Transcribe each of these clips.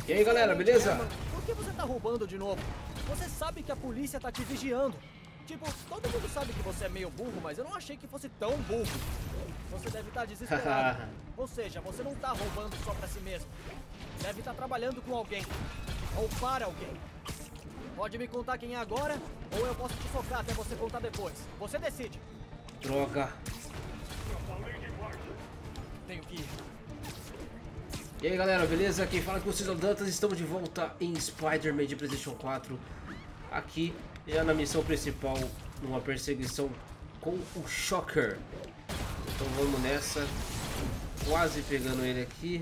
E aí galera, beleza? Herman, por que você tá roubando de novo? Você sabe que a polícia tá te vigiando. Tipo, todo mundo sabe que você é meio burro, mas eu não achei que fosse tão burro. Você deve estar desesperado. Ou seja, você não tá roubando só pra si mesmo. Deve estar trabalhando com alguém. Ou para alguém. Pode me contar quem é agora, ou eu posso te socar até você contar depois. Você decide. Droga. Tenho que ir. E aí galera, beleza? Quem fala com vocês é o Dantas, estamos de volta em Spider-Man de PlayStation 4. Aqui, já na missão principal, numa perseguição com o Shocker. Então vamos nessa. Quase pegando ele aqui.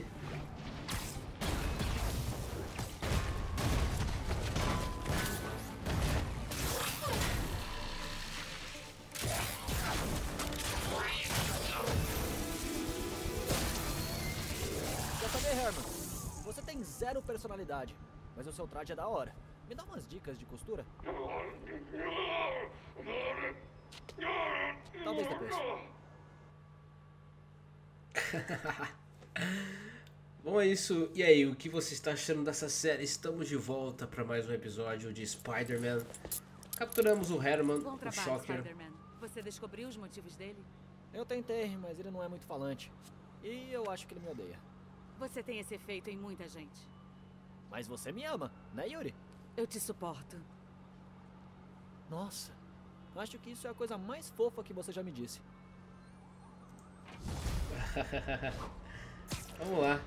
Herman, você tem zero personalidade, mas o seu traje é da hora. Me dá umas dicas de costura? Talvez depois. Bom, é isso. E aí, o que você está achando dessa série? Estamos de volta para mais um episódio de Spider-Man. Capturamos o Herman, Bom o trabalho, Shocker. Spider-Man. Você descobriu os motivos dele? Eu tentei, mas ele não é muito falante. E eu acho que ele me odeia. Você tem esse efeito em muita gente. Mas você me ama, né, Yuri? Eu te suporto. Nossa, acho que isso é a coisa mais fofa que você já me disse. Vamos lá.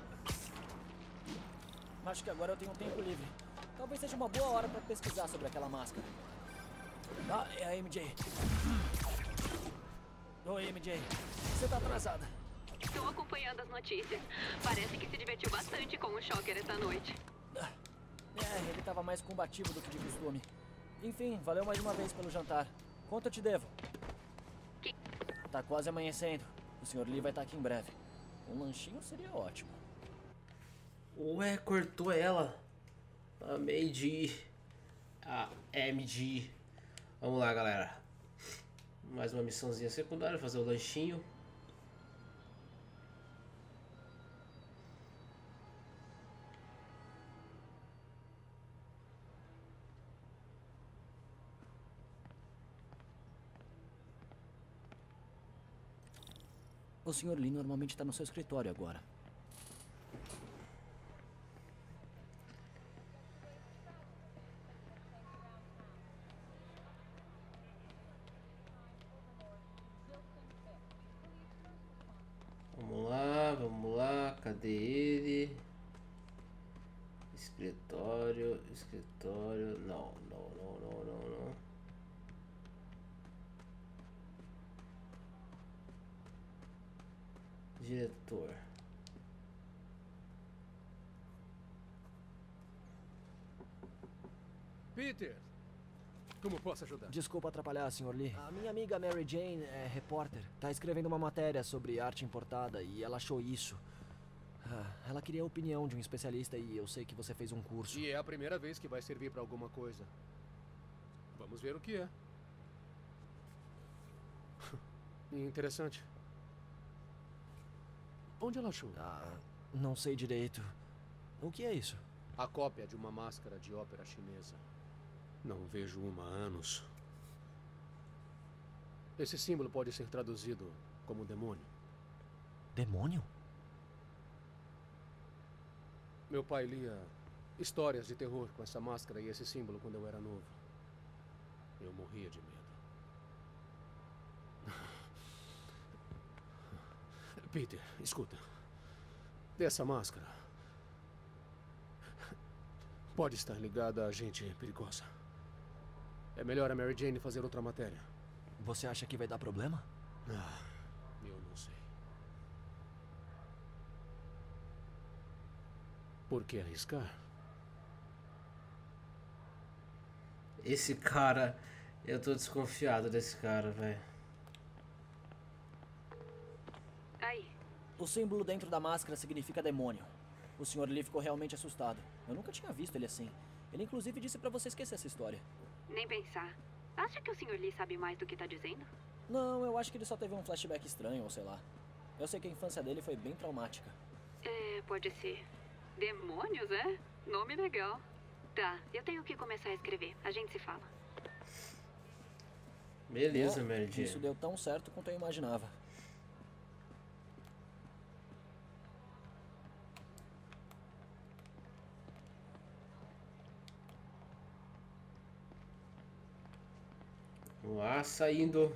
Acho que agora eu tenho um tempo livre. Talvez seja uma boa hora pra pesquisar sobre aquela máscara. Ah, é a MJ. Oi, MJ. Você tá atrasada. Estou acompanhando as notícias. Parece que se divertiu bastante com o Shocker essa noite. É, ele tava mais combativo do que de costume. Enfim, valeu mais uma vez pelo jantar. Quanto eu te devo? Tá quase amanhecendo. O Sr. Lee vai estar aqui em breve. Um lanchinho seria ótimo. Ué, cortou ela. A MJ. A MG. Vamos lá, galera. Mais uma missãozinha secundária, fazer o lanchinho. O Sr. Lee normalmente está no seu escritório agora. Vamos lá, cadê ele? Escritório, não. Diretor. Peter, como posso ajudar? Desculpa atrapalhar, Sr. Lee. A minha amiga Mary Jane é repórter. Tá escrevendo uma matéria sobre arte importada e ela achou isso. Ela queria a opinião de um especialista e eu sei que você fez um curso. E é a primeira vez que vai servir pra alguma coisa. Vamos ver o que é. Interessante. Onde ela achou? Não sei direito. O que é isso? A cópia de uma máscara de ópera chinesa. Não vejo uma há anos. Esse símbolo pode ser traduzido como demônio. Demônio? Meu pai lia histórias de terror com essa máscara e esse símbolo quando eu era novo. Eu morria de medo. Peter, escuta. Essa máscara pode estar ligada a gente perigosa. É melhor a Mary Jane fazer outra matéria. Você acha que vai dar problema? Eu não sei. Por que arriscar? Esse cara, eu tô desconfiado desse cara, velho. Aí, O símbolo dentro da máscara significa demônio. O Sr. Lee ficou realmente assustado. Eu nunca tinha visto ele assim. Ele inclusive disse pra você esquecer essa história. nem pensar. Acha que o Sr. Lee sabe mais do que tá dizendo? Não, eu acho que ele só teve um flashback estranho, ou sei lá. Eu sei que a infância dele foi bem traumática. É, pode ser. Demônios, é? Nome legal. Tá, eu tenho que começar a escrever. A gente se fala. Beleza, Mary Jane. Isso deu tão certo quanto eu imaginava. Vamos lá, saindo.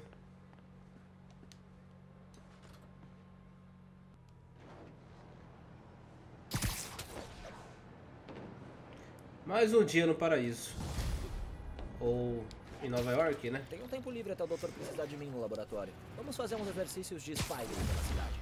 Mais um dia no paraíso. Ou em Nova York, né? Tenho um tempo livre até o doutor precisar de mim no laboratório. Vamos fazer uns exercícios de Spider pela cidade.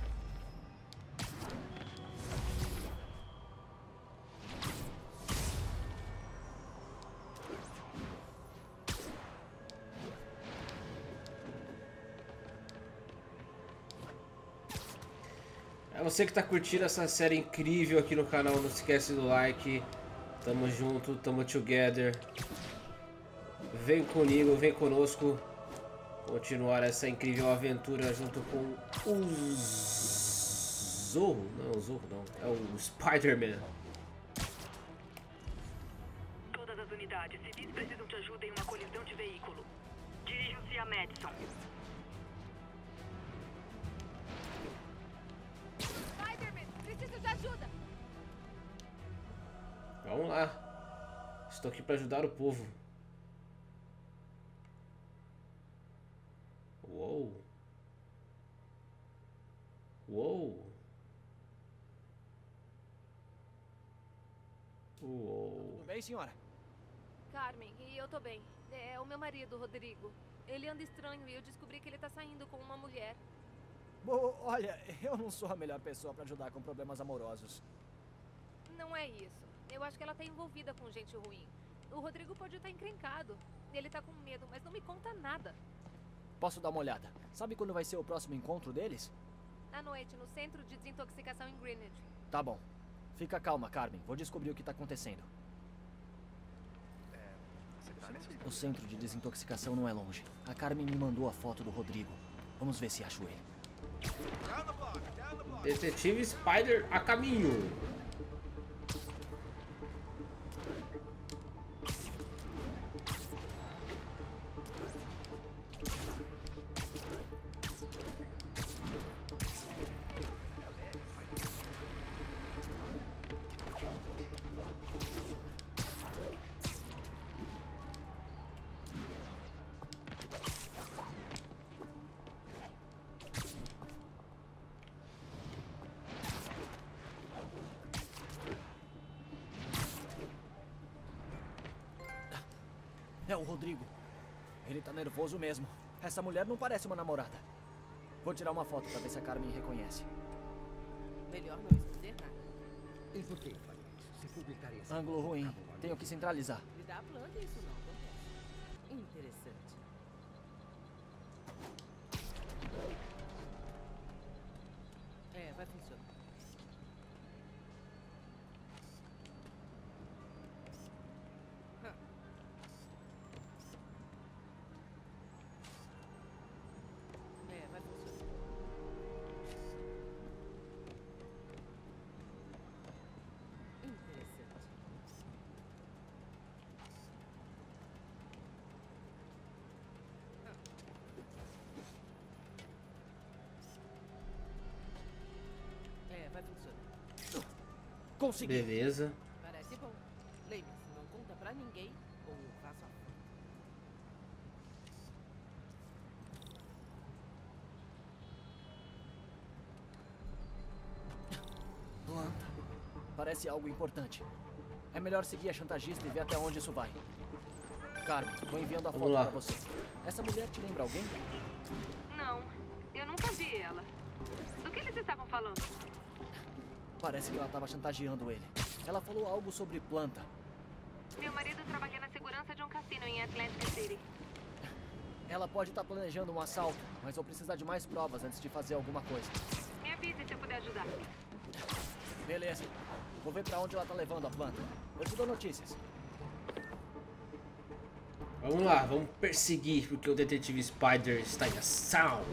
É você que tá curtindo essa série incrível aqui no canal, não se esquece do like. Tamo junto, tamo together. Vem comigo, vem conosco. Continuar essa incrível aventura junto com o Zorro. Não, o Zorro não. É o Spider-Man. Todas as unidades civis precisam de ajuda em uma colisão de veículo. Dirijam-se a Madison. Spider-Man, preciso de ajuda! Vamos lá. Estou aqui para ajudar o povo. Uou. Uou. Uou. Tudo bem, senhora? Carmen, e eu tô bem. É o meu marido, Rodrigo. Ele anda estranho e eu descobri que ele tá saindo com uma mulher. Bom, olha, eu não sou a melhor pessoa pra ajudar com problemas amorosos. Não é isso. Eu acho que ela tá envolvida com gente ruim. O Rodrigo pode estar encrencado. Ele tá com medo, mas não me conta nada. Posso dar uma olhada? Sabe quando vai ser o próximo encontro deles? À noite, no centro de desintoxicação em Greenwich. Tá bom. Fica calma, Carmen. Vou descobrir o que tá acontecendo. O centro de desintoxicação não é longe. A Carmen me mandou a foto do Rodrigo. Vamos ver se acho ele. Detetive Spider a caminho. É o Rodrigo. Ele tá nervoso mesmo. Essa mulher não parece uma namorada. Vou tirar uma foto pra ver se a Carmen reconhece. Melhor não esconder nada. E por que faria isso? Se publicarem essa Ângulo ruim. Tenho que centralizar. Lidar a planta, isso não acontece. Interessante. É, vai funcionar. É, vai funcionar. Interessante. É, vai funcionar. Consegui. Beleza. Parece bom. Lembre-se, não conta pra ninguém ou eu faço a foto. Planta. Parece algo importante. É melhor seguir a chantagista e ver até onde isso vai. Carmen, tô enviando a Vamos foto lá. pra você. Essa mulher te lembra alguém? Não, eu nunca vi ela. Do que eles estavam falando? Parece que ela tava chantageando ele. Ela falou algo sobre planta. Meu marido trabalha na segurança de um cassino em Atlantic City. Ela pode estar planejando um assalto, mas vou precisar de mais provas antes de fazer alguma coisa. Me avise se eu puder ajudar. Beleza. Vou ver pra onde ela tá levando a planta. Eu te dou notícias. Vamos lá, vamos perseguir, porque o detetive Spider está em ação.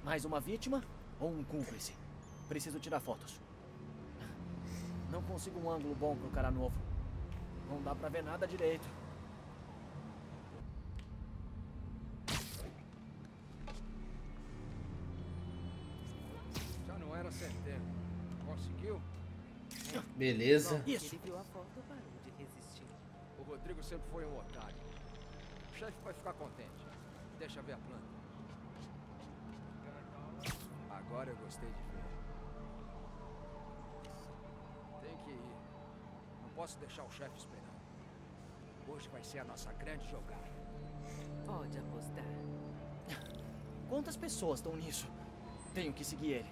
Mais uma vítima ou um cúmplice? Preciso tirar fotos. Não consigo um ângulo bom pro cara novo. Não dá pra ver nada direito. Já não era centeno. Conseguiu? Beleza. Isso. Ele viu a foto e parou de resistir. O Rodrigo sempre foi um otário. O chefe vai ficar contente. Deixa ver a planta. Agora eu gostei de ver. Tem que ir. Não posso deixar o chefe esperando. Hoje vai ser a nossa grande jogada. Pode apostar. Quantas pessoas estão nisso? Tenho que seguir ele.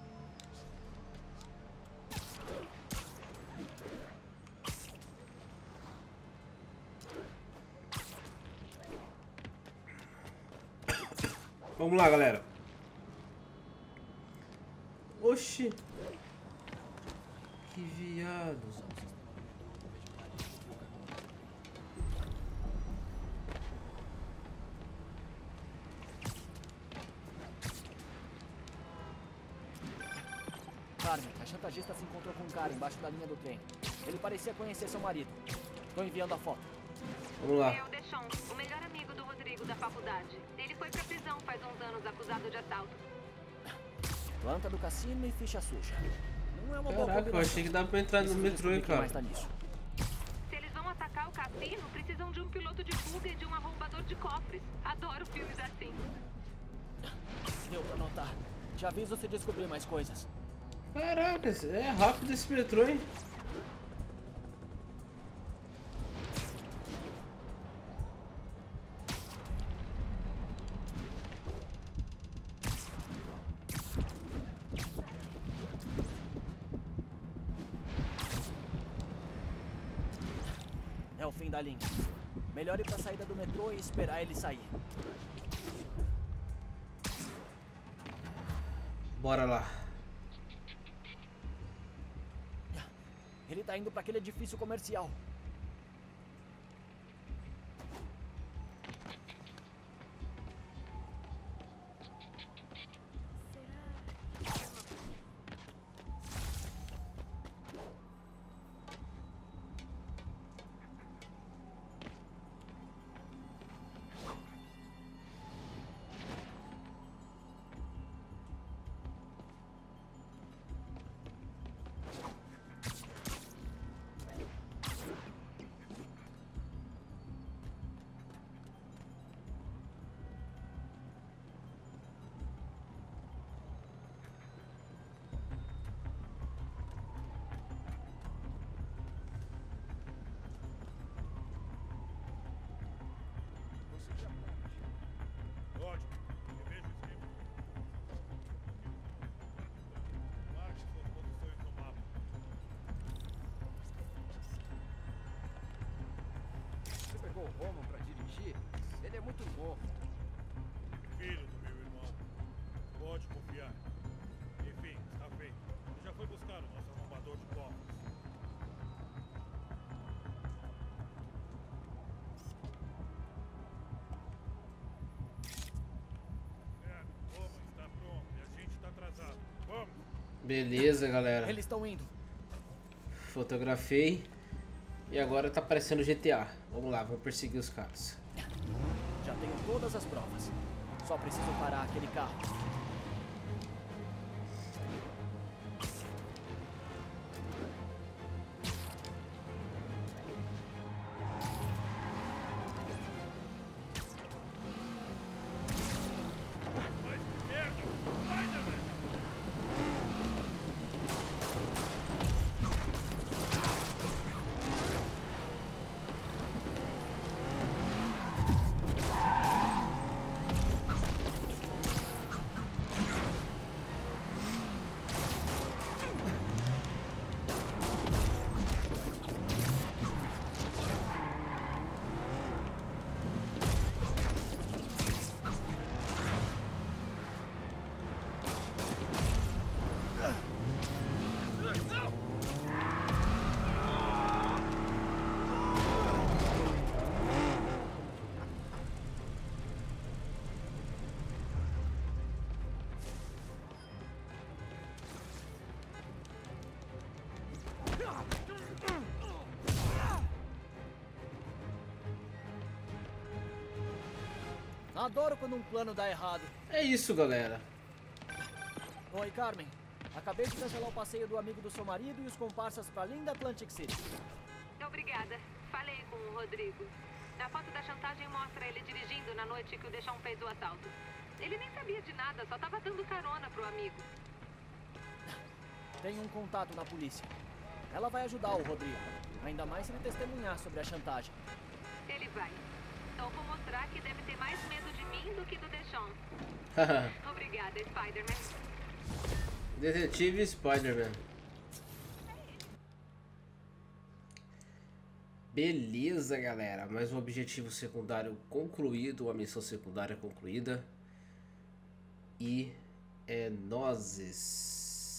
Vamos lá, galera. Oxi. Que viado. Carmen, a chantagista se encontrou com um cara embaixo da linha do trem. Ele parecia conhecer seu marido. Tô enviando a foto. Vamos lá. É o Deschon, o melhor amigo do Rodrigo da faculdade. Ele foi pra prisão faz uns anos acusado de assalto. Planta do cassino e ficha suja. Não é uma boa Caraca, eu combinação. achei que dava pra entrar no Preciso metrô, hein, descobrir quem cara. mais tá nisso. Se eles vão atacar o cassino, precisam de um piloto de fuga e de um arrombador de cofres. Adoro filmes assim. Deu pra notar. Te aviso se descobrir mais coisas. Caraca, é rápido esse metrô, hein? É o fim da linha. Melhor ir pra saída do metrô e esperar ele sair. Bora lá. Ele tá indo pra aquele edifício comercial. Ótimo. Reveja o escrito. Marque suas posições no mapa. Você pegou o Roman pra dirigir? Ele é muito novo. Filho do meu irmão. Pode confiar. Enfim, está feito. Já foi buscar o nosso arrombador de cofres. Roma está pronto e a gente está atrasado. Vamos! Beleza, galera. Eles estão indo. Fotografei. E agora tá aparecendo GTA. Vamos lá, vamos perseguir os caras. Já tenho todas as provas. Só preciso parar aquele carro. Adoro quando um plano dá errado. É isso, galera. Oi, Carmen. Acabei de cancelar o passeio do amigo do seu marido e os comparsas pra linda Atlantic City. Obrigada. Falei com o Rodrigo. A foto da chantagem mostra ele dirigindo na noite que o Deschamps fez o assalto. Ele nem sabia de nada, só tava dando carona pro amigo. Tenho um contato na polícia. Ela vai ajudar o Rodrigo. Ainda mais se ele testemunhar sobre a chantagem. Ele vai. Então vou mostrar que deve ter mais medo de mim do que do Deschamps. Obrigada, Spider-Man. Detetive Spider-Man. Beleza, galera. Mais um objetivo secundário concluído. Uma missão secundária concluída. E é nozes.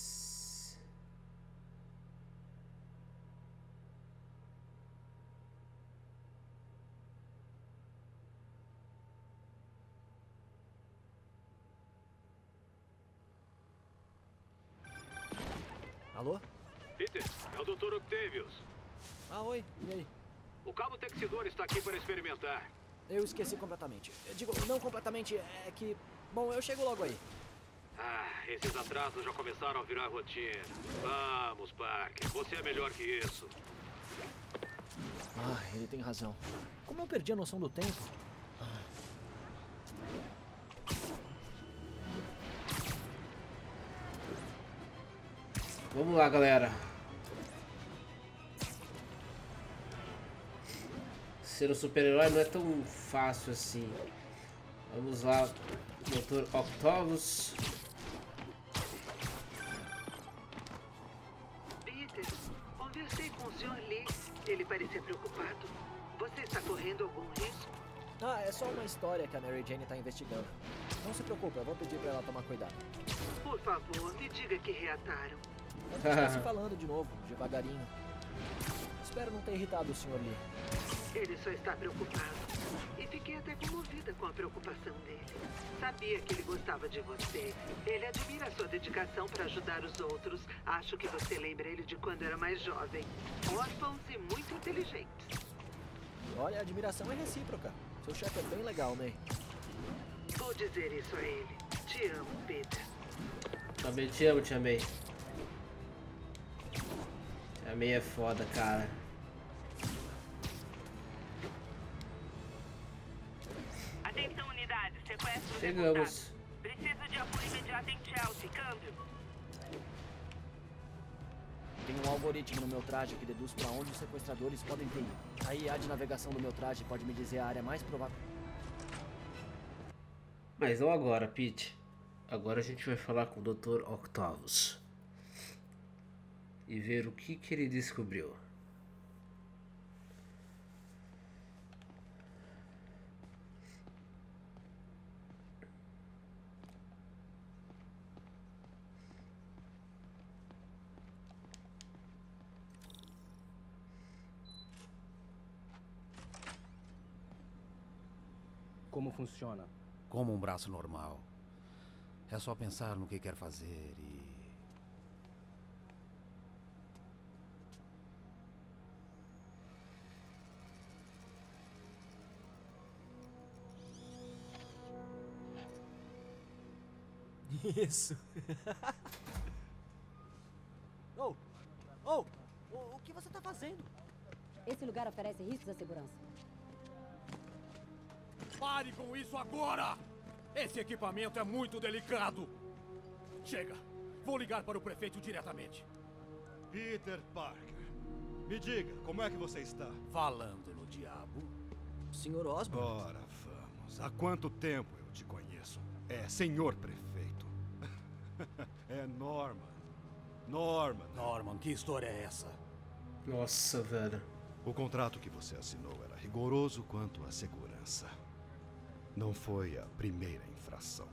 Alô? Peter, é o Dr. Octavius. Ah, oi. E aí? O cabo Texidor está aqui para experimentar. Eu esqueci completamente. Eu digo, não completamente, é que... Bom, eu chego logo aí. Esses atrasos já começaram a virar rotina. Vamos, Parker. Você é melhor que isso. Ele tem razão. Como eu perdi a noção do tempo? Vamos lá, galera. Ser um super-herói não é tão fácil assim. Vamos lá, Dr. Octavius. Peter, conversei com o Sr. Lee. Ele parecia preocupado. Você está correndo algum risco? É só uma história que a Mary Jane está investigando. Não se preocupe, eu vou pedir para ela tomar cuidado. Por favor, me diga que reataram. A gente está se falando de novo, devagarinho. Espero não ter irritado o Sr. Lee. Ele só está preocupado. E fiquei até comovida com a preocupação dele. Sabia que ele gostava de você. Ele admira a sua dedicação para ajudar os outros. Acho que você lembra ele de quando era mais jovem. Órfãos e muito inteligentes. Olha, a admiração é recíproca. Seu chefe é bem legal, May. Vou dizer isso a ele. Te amo, Peter. Também te amo, Tia May. Tia May é foda, cara. Atenção, unidade. Sequestro Chegamos. Preciso de apoio imediato em Chelsea. Câmbio. Tem um algoritmo no meu traje que deduz para onde os sequestradores podem ter ido. A IA de navegação do meu traje pode me dizer a área mais provável. Mas não agora, Pete. Agora a gente vai falar com o Dr. Octavius. E ver o que ele descobriu. Como funciona? Como um braço normal. É só pensar no que quer fazer e... Isso. O que você tá fazendo? Esse lugar oferece riscos à segurança. Pare com isso agora! Esse equipamento é muito delicado. Chega. Vou ligar para o prefeito diretamente. Peter Parker, me diga, como é que você está? Falando no diabo. Sr. Osborn? Ora, vamos. Há quanto tempo eu te conheço? É, senhor prefeito. É Norman. Norman, que história é essa? Nossa, velho. O contrato que você assinou era rigoroso quanto à segurança. Não foi a primeira infração.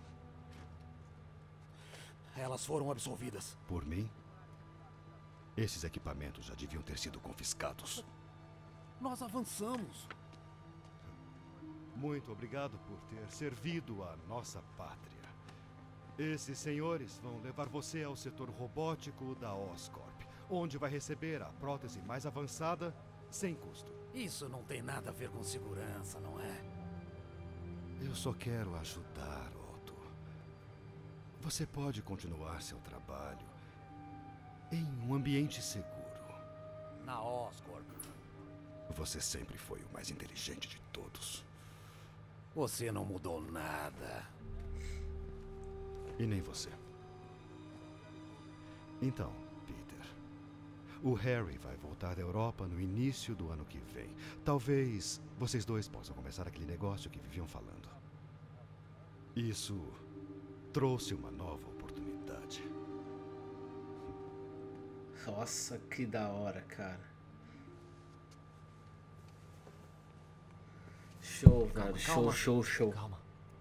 Elas foram absolvidas. Por mim? Esses equipamentos já deviam ter sido confiscados. Nós avançamos. Muito obrigado por ter servido a nossa pátria. Esses senhores vão levar você ao setor robótico da Oscorp, onde vai receber a prótese mais avançada sem custo. Isso não tem nada a ver com segurança, não é? Eu só quero ajudar, Otto. Você pode continuar seu trabalho em um ambiente seguro. Na Oscorp. Você sempre foi o mais inteligente de todos. Você não mudou nada. E nem você. Então, Peter, o Harry vai voltar da Europa no início do ano que vem. Talvez vocês dois possam começar aquele negócio que viviam falando. Isso trouxe uma nova oportunidade. Nossa, que da hora, cara. Show, velho. Show. Calma.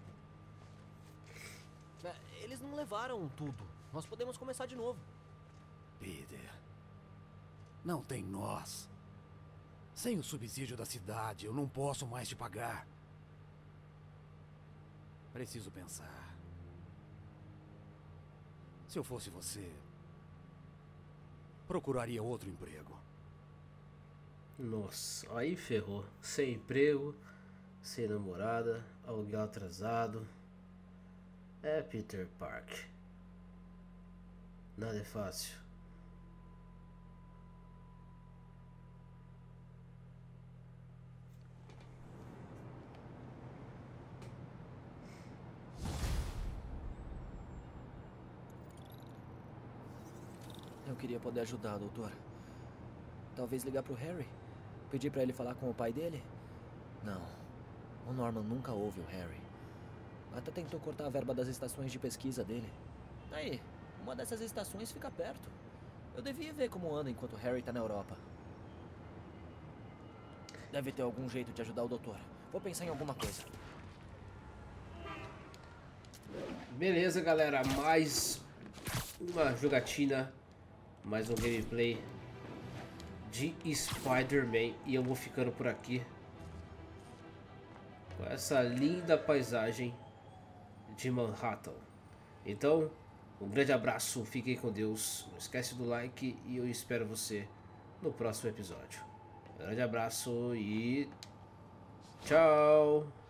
Eles não levaram tudo. Nós podemos começar de novo. Peter, não tem nós. Sem o subsídio da cidade, eu não posso mais te pagar. Preciso pensar. Se eu fosse você, procuraria outro emprego. Nossa, aí ferrou. Sem emprego, sem namorada, aluguel atrasado. É Peter Park. Nada é fácil. Eu queria poder ajudar, doutor. Talvez ligar pro Harry? Pedir pra ele falar com o pai dele? Não. O Norman nunca ouve o Harry. Até tentou cortar a verba das estações de pesquisa dele. Aí, uma dessas estações fica perto. Eu devia ver como anda enquanto o Harry tá na Europa. Deve ter algum jeito de ajudar o doutor. Vou pensar em alguma coisa. Beleza, galera. Mais uma jogatina. Mais um gameplay de Spider-Man. E eu vou ficando por aqui com essa linda paisagem de Manhattan. Então, um grande abraço, fiquem com Deus. Não esquece do like e eu espero você no próximo episódio. Um grande abraço e tchau!